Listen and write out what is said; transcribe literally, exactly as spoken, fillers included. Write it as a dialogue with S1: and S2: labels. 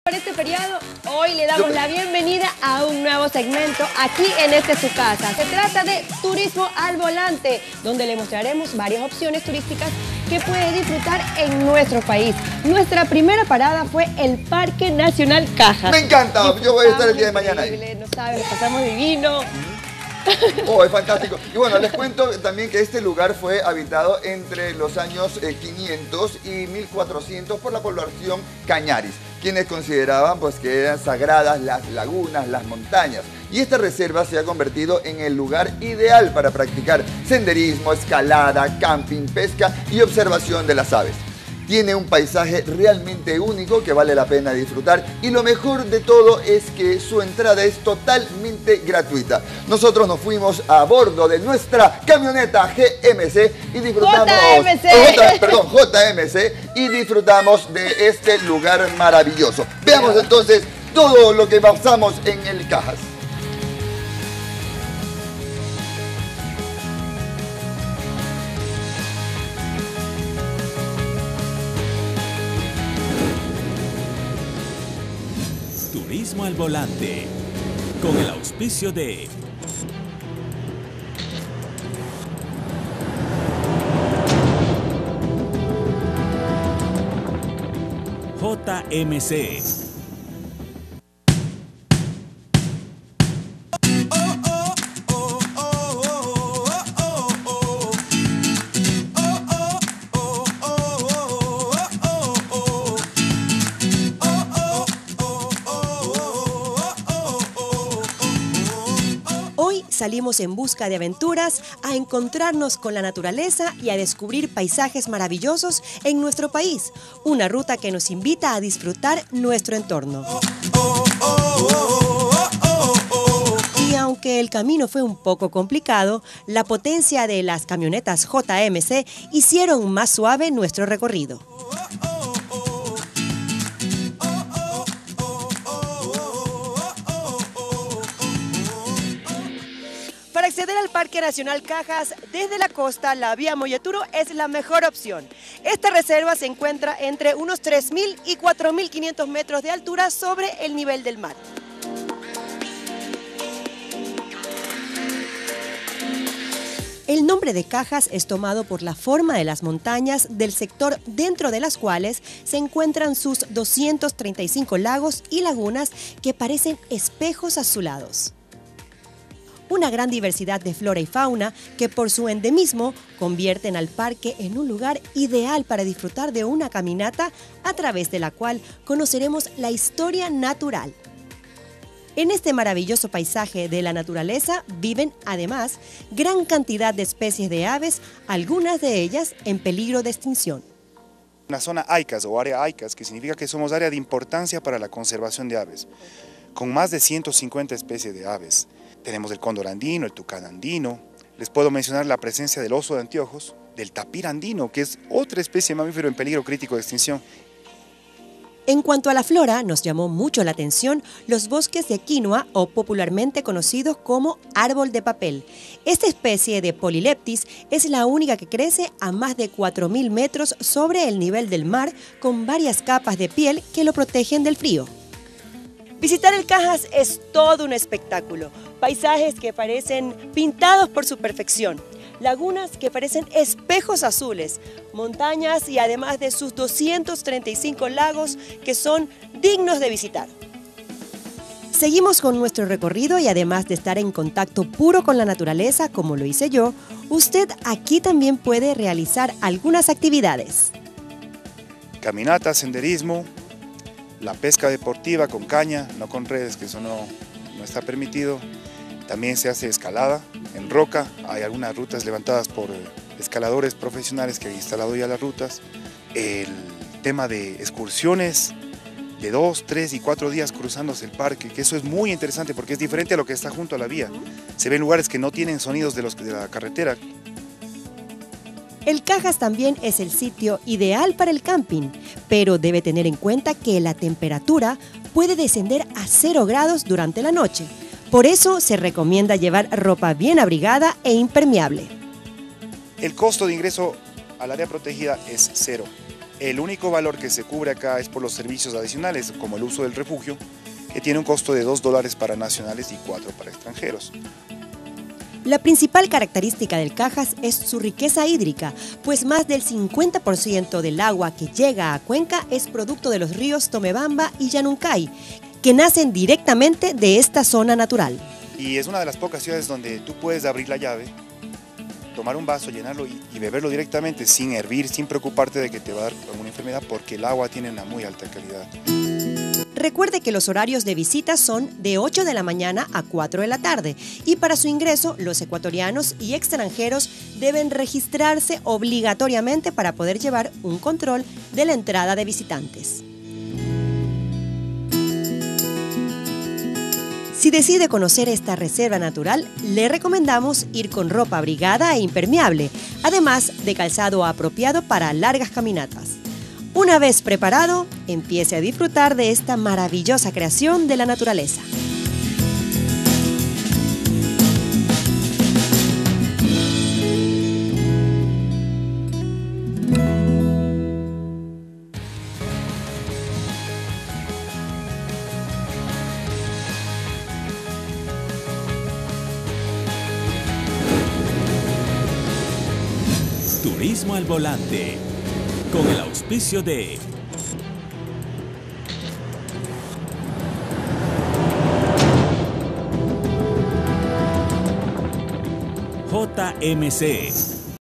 S1: Por este feriado, hoy le damos la bienvenida a un nuevo segmento aquí en Este Es Tu Casa. Se trata de Turismo al Volante, donde le mostraremos varias opciones turísticas que puede disfrutar en nuestro país. Nuestra primera parada fue el Parque Nacional Cajas.
S2: Me encanta, yo voy a estar el día de mañana ahí.
S1: No sabes, pasamos divino.
S2: Oh, es fantástico. Y bueno, les cuento también que este lugar fue habitado entre los años eh, quinientos y mil cuatrocientos por la población cañaris, quienes consideraban pues que eran sagradas las lagunas, las montañas. Y esta reserva se ha convertido en el lugar ideal para practicar senderismo, escalada, camping, pesca y observación de las aves. Tiene un paisaje realmente único que vale la pena disfrutar y lo mejor de todo es que su entrada es totalmente gratuita. Nosotros nos fuimos a bordo de nuestra camioneta G M C y disfrutamos...
S1: J M C.
S2: J, perdón, J M C y disfrutamos de este lugar maravilloso. Veamos entonces todo lo que pasamos en el Cajas.
S3: Turismo al Volante, con el auspicio de J M C.
S1: Salimos en busca de aventuras, a encontrarnos con la naturaleza y a descubrir paisajes maravillosos en nuestro país. Una ruta que nos invita a disfrutar nuestro entorno. Y aunque el camino fue un poco complicado, la potencia de las camionetas J M C hicieron más suave nuestro recorrido. Para acceder al Parque Nacional Cajas desde la costa, la vía Molleturo es la mejor opción. Esta reserva se encuentra entre unos tres mil y cuatro mil quinientos metros de altura sobre el nivel del mar. El nombre de Cajas es tomado por la forma de las montañas del sector dentro de las cuales se encuentran sus doscientos treinta y cinco lagos y lagunas que parecen espejos azulados. Una gran diversidad de flora y fauna que por su endemismo convierten al parque en un lugar ideal para disfrutar de una caminata a través de la cual conoceremos la historia natural. En este maravilloso paisaje de la naturaleza viven además gran cantidad de especies de aves, algunas de ellas en peligro de extinción.
S4: Una zona AICAS o área AICAS, que significa que somos área de importancia para la conservación de aves, con más de ciento cincuenta especies de aves. Tenemos el cóndor andino, el tucán andino, les puedo mencionar la presencia del oso de anteojos, del tapir andino, que es otra especie de mamífero en peligro crítico de extinción.
S1: En cuanto a la flora, nos llamó mucho la atención los bosques de quinoa o popularmente conocidos como árbol de papel. Esta especie de Polyleptis es la única que crece a más de cuatro mil metros sobre el nivel del mar con varias capas de piel que lo protegen del frío. Visitar el Cajas es todo un espectáculo. Paisajes que parecen pintados por su perfección, lagunas que parecen espejos azules, montañas y además de sus doscientos treinta y cinco lagos que son dignos de visitar. Seguimos con nuestro recorrido y además de estar en contacto puro con la naturaleza, como lo hice yo, usted aquí también puede realizar algunas actividades.
S4: Caminata, senderismo, la pesca deportiva con caña, no con redes, que eso no, no está permitido. También se hace escalada en roca, hay algunas rutas levantadas por escaladores profesionales que han instalado ya las rutas. El tema de excursiones de dos, tres y cuatro días cruzándose el parque, que eso es muy interesante porque es diferente a lo que está junto a la vía. Se ven lugares que no tienen sonidos de, los, de la carretera.
S1: El Cajas también es el sitio ideal para el camping, pero debe tener en cuenta que la temperatura puede descender a cero grados durante la noche. Por eso se recomienda llevar ropa bien abrigada e impermeable.
S4: El costo de ingreso al área protegida es cero. El único valor que se cubre acá es por los servicios adicionales, como el uso del refugio, que tiene un costo de dos dólares para nacionales y cuatro para extranjeros.
S1: La principal característica del Cajas es su riqueza hídrica, pues más del cincuenta por ciento del agua que llega a Cuenca es producto de los ríos Tomebamba y Yanuncay, que nacen directamente de esta zona natural.
S4: Y es una de las pocas ciudades donde tú puedes abrir la llave, tomar un vaso, llenarlo y, y beberlo directamente sin hervir, sin preocuparte de que te va a dar alguna enfermedad, porque el agua tiene una muy alta calidad.
S1: Recuerde que los horarios de visita son de ocho de la mañana a cuatro de la tarde y para su ingreso los ecuatorianos y extranjeros deben registrarse obligatoriamente para poder llevar un control de la entrada de visitantes. Si decide conocer esta reserva natural, le recomendamos ir con ropa abrigada e impermeable, además de calzado apropiado para largas caminatas. Una vez preparado, empiece a disfrutar de esta maravillosa creación de la naturaleza.
S3: Turismo al volante, con el auspicio de J M C,